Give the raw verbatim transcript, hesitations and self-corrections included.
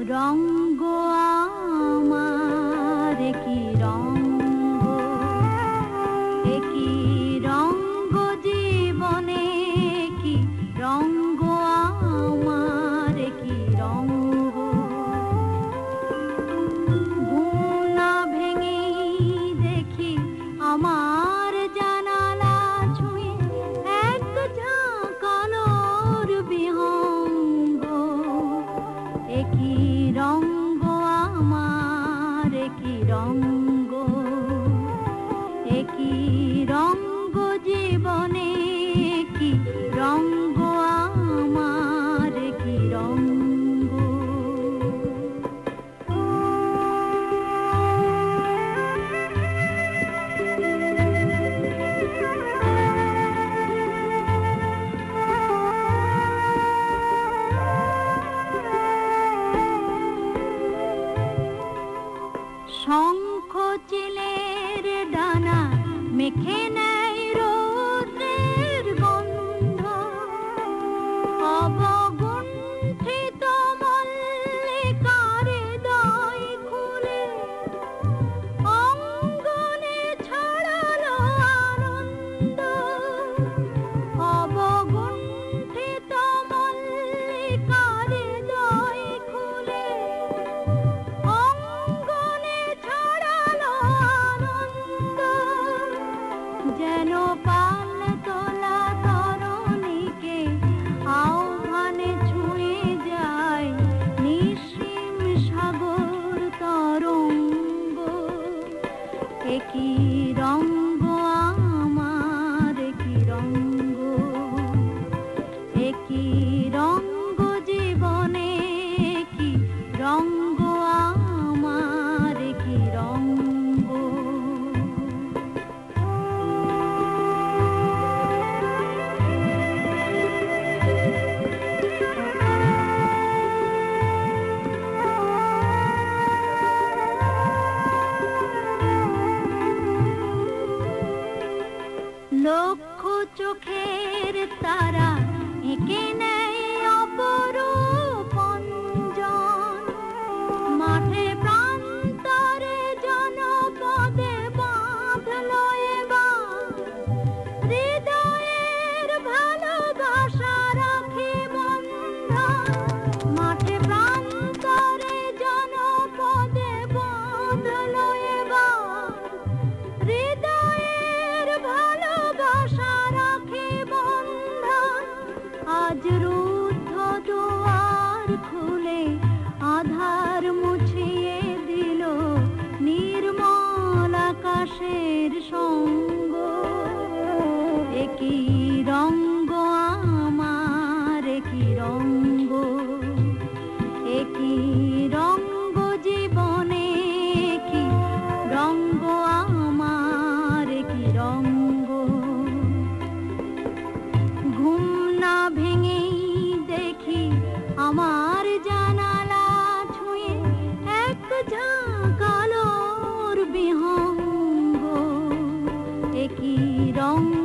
রঙ্গ আমার কি রঙ্গ, কি রঙ্গ জীবনে, কি রঙ্গ আমার কি রঙ্গ। ঘুম না ভেঙে দেখি আমার জানালা ছুঁয়ে এক ঝাঁকানোর বিহঙ্গ। একই রঙ্গ আমার একই রঙ্গ, একই রঙ্গ জীবনে, কি রঙ্গ আমার কি রঙ্গ। শঙ্খ চিলের ডানা মেখে নেয় রোদের গন্ধ, অবগুণ্ঠিত মল্লিকার হৃদয় খুলে অঙ্গনে ছড়ালো আনন্দ। অবগুণ্ঠিত মল্লিকার হৃদয় খুলে যেন পাল তোলা তরুণীকে আহ্বানে ছুঁয়ে যায় নিঃসীম সাগর তরঙ্গ। একই রঙ্গ আমার একই রঙ্গ, একই রঙ্গ জীবনে, কি রঙ্গ আমার কি রঙ্গ। লক্ষ চোখের তারা এঁকে নেয় অপরূপ অঞ্জন, মাঠে প্রান্তরে জনপদে বাঁধলো এবার হৃদয়ের ভালোবাসা রাখি বন্ধন। মাঠে প্রান্তরে জনপদে বাঁধলো এবার হৃদয়ের ভালোবাসা রাখি বন্ধন। আজ রুদ্ধ দুয়ার খুলে আধার মুছিয়ে দিল নির্মল আকাশের সঙ্গ। একই রঙ্গ আমার একই রঙ্গ, একই রঙ্গ জীবনে, কি রঙ্গ আমার কি রঙ্গ। ঘুম না ভেঙেই দেখি আমার জানালা ছুঁয়ে এক ঝাঁকালোর বিহঙ্গ। একই রঙ্গ